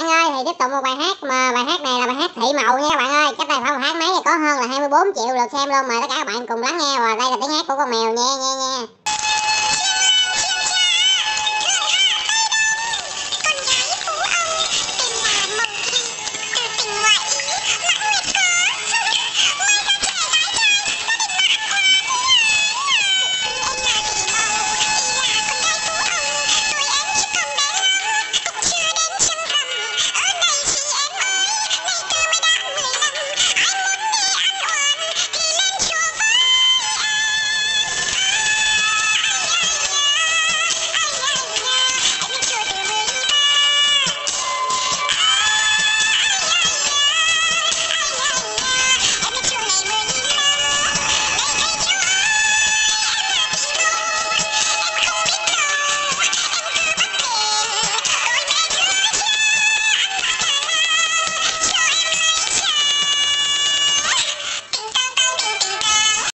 bạn ơi, thì tiếp tục một bài hát mà bài hát này là bài hát Thị Mậu nha các bạn ơi. Cách đây khoảng 1 tháng mấy thì có hơn là 24 triệu lượt xem luôn, mời tất cả các bạn cùng lắng nghe. Và đây là tiếng hát của con mèo nha nha nha.